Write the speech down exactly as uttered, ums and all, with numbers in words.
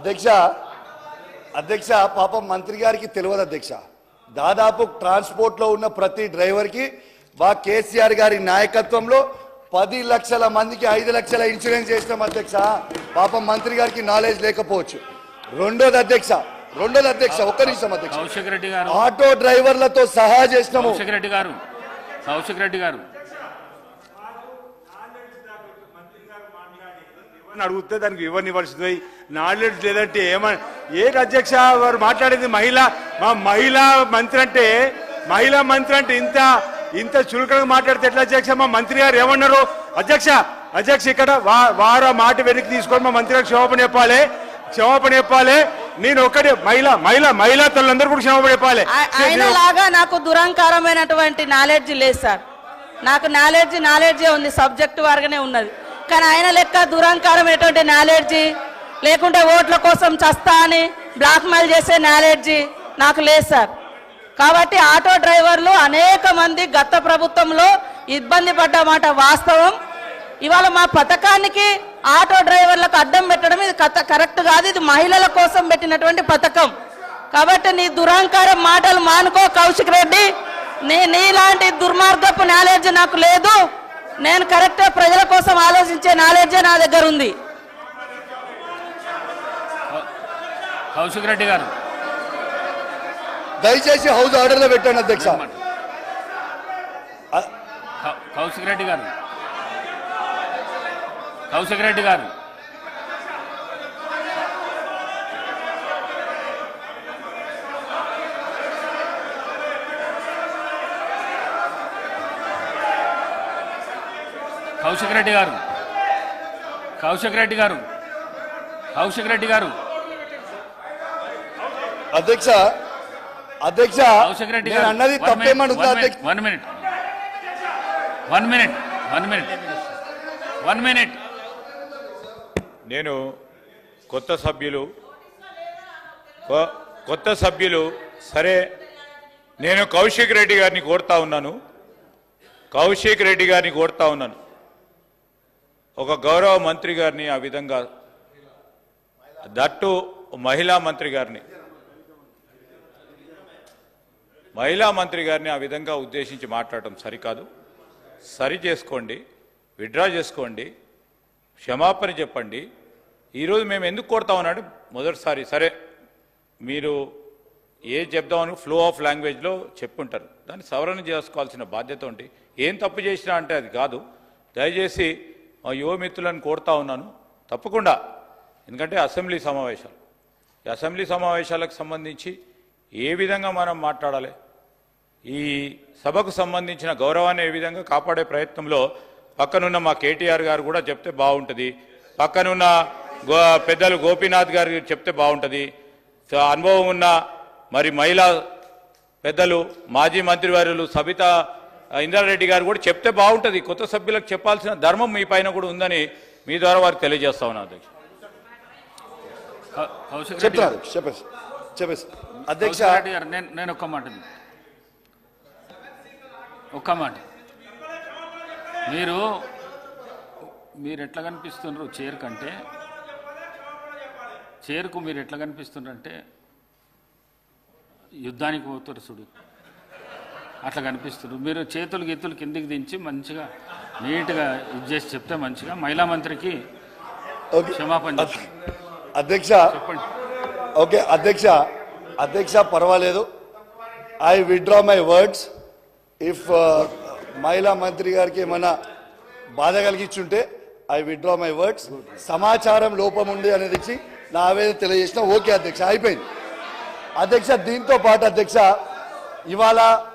అధ్యక్ష అధ్యక్ష పాపం మంత్రి గారికి తెలియదు అధ్యక్ష. దాదాపు ట్రాన్స్పోర్ట్ లో ఉన్న ప్రతి డ్రైవర్ కి బా కేసీఆర్ గారి నాయకత్వంలో పది లక్షల మందికి ఐదు లక్షల ఇన్సూరెన్స్ చేసినాం అధ్యక్ష. పాపం మంత్రి గారికి నాలెడ్జ్ లేకపోవచ్చు. రెండోది అధ్యక్ష రెండోది అధ్యక్ష ఒక్క నిమిషం అధ్యక్ష, ఆటో డ్రైవర్లతో సహా చేసినాము. రెడ్డి గారు కౌశిక్ రెడ్డి గారు అడిగితే దానికి ఇవ్వనివ్వాల్సింది నాలెడ్జ్ లేదంటే ఏమని ఏంటి అధ్యక్ష వారు మాట్లాడేది? మహిళా మా మహిళా మంత్రి అంటే మహిళా మంత్రి అంటే ఇంత ఇంత చులకనగా మాట్లాడితే ఎట్లా అధ్యక్ష? మా మంత్రి గారు ఏమన్నారు అధ్యక్ష? అధ్యక్ష ఇక్కడ వారు మాట వెనక్కి తీసుకొని మా మంత్రి గారు క్షమాపణ చెప్పాలి, క్షమాపణ చెప్పాలి. నేను ఒకటి మహిళా మహిళా మహిళా తల్లందరూ కూడా క్షమాపణ చెప్పాలి. ఆయనలాగా నాకు దురంకారమైనటువంటి నాలెడ్జ్ లేదు సార్. నాకు నాలెడ్జ్ నాలెడ్జే ఉంది, సబ్జెక్ట్ వారుగానే ఉన్నది. కానీ ఆయన లెక్క దురంకారమైనటువంటి నాలెడ్జి లేకుంటే ఓట్ల కోసం చస్తా అని బ్లాక్మెయిల్ చేసే నాలెడ్జి నాకు లేదు సార్. కాబట్టి ఆటో డ్రైవర్లు అనేక మంది గత ప్రభుత్వంలో ఇబ్బంది పడ్డమాట వాస్తవం. ఇవాళ మా పథకానికి ఆటో డ్రైవర్లకు అడ్డం పెట్టడం ఇది కరెక్ట్ కాదు. ఇది మహిళల కోసం పెట్టినటువంటి పథకం. కాబట్టి నీ దురహంకారం మాటలు మానుకో కౌశిక్ రెడ్డి. నీ నీలాంటి దుర్మార్గపు నాలెడ్జ్ నాకు లేదు. నేను కరెక్ట్ ప్రజల కోసం ఆలోచించే నాలెడ్జే నా దగ్గర ఉంది. కౌశిక్ రెడ్డి గారు దయచేసి హౌస్ ఆర్డర్ లో పెట్టండి అధ్యక్ష. కౌశిక్ రెడ్డి గారు కౌశిక్ రెడ్డి గారు కౌశిక్ రెడ్డి గారు కౌశిక్ రెడ్డి గారు కౌశిక్ రెడ్డి గారు అధ్యక్ష అధ్యక్ష కౌశిక్ రెడ్డి గారు అన్నది తప్పేమనుందా అధ్యక్ష? One minute one minute one minute one minute నేను కొత్త సభ్యులు కొత్త సభ్యులు సరే, నేను కౌశిక్ రెడ్డి గారిని కోరుతా ఉన్నాను కౌశిక్ రెడ్డి గారిని కోరుతా ఉన్నాను ఒక గౌరవ మంత్రి గారిని ఆ విధంగా, దట్టు మహిళా మంత్రి గారిని మహిళా మంత్రి గారిని ఆ విధంగా ఉద్దేశించి మాట్లాడటం సరికాదు. సరి చేసుకోండి, విత్డ్రా చేసుకోండి, క్షమాపణ చెప్పండి. ఈరోజు మేము ఎందుకు కోరుతా ఉన్నాడు మొదటిసారి సరే మీరు ఏ చెప్దామని ఫ్లో ఆఫ్ లాంగ్వేజ్లో చెప్పుంటారు, దాన్ని సవరణ చేసుకోవాల్సిన బాధ్యత ఉంది. ఏం తప్పు చేసినా అంటే అది కాదు. దయచేసి మా యువమిత్రులను కోరుతా ఉన్నాను తప్పకుండా, ఎందుకంటే అసెంబ్లీ సమావేశాలు ఈ అసెంబ్లీ సమావేశాలకు సంబంధించి ఏ విధంగా మనం మాట్లాడాలి, ఈ సభకు సంబంధించిన గౌరవాన్ని ఏ విధంగా కాపాడే ప్రయత్నంలో పక్కనున్న మా కేటీఆర్ గారు కూడా చెప్తే బాగుంటుంది, పక్కనున్న గో పెద్దలు గోపీనాథ్ గారు చెప్తే బాగుంటుంది, అనుభవం ఉన్న మరి మహిళా పెద్దలు మాజీ మంత్రివర్యులు సబితా ఇంద్రారెడ్డి గారు కూడా చెప్తే బాగుంటుంది. కొత్త సభ్యులకు చెప్పాల్సిన ధర్మం మీ పైన కూడా ఉందని మీ ద్వారా వారికి తెలియజేస్తా ఉన్నా అధ్యక్ష. అధ్యక్ష నేను ఒక్క మాట ఒక్క మాట మీరు మీరు ఎట్లా కనిపిస్తున్నారు చైర్ కంటే చైర్కు మీరు ఎట్లా కనిపిస్తున్నారంటే యుద్ధానికి పోతారు చూడు అట్లా కనిపిస్తున్నారు. మీరు చేతులు గీతులు కిందికి దించి మంచిగా నీట్గా ఇది చేసి చెప్తే మంచిగా మహిళా మంత్రికి క్షమాపణ చెప్పండి అధ్యక్ష. చెప్పండి. ఓకే అధ్యక్ష అధ్యక్ష పర్వాలేదు, I withdraw my words. If మహిళా మంత్రి గారికి ఏమైనా బాధ కలిగించుంటే ఐ విత్డ్రా మై వర్డ్స్. సమాచారం లోపం ఉంది అనేది ఇచ్చి నా ఆవేదన తెలియజేసిన. ఓకే అధ్యక్ష అయిపోయింది. అధ్యక్ష దీంతో పాటు అధ్యక్ష ఇవాళ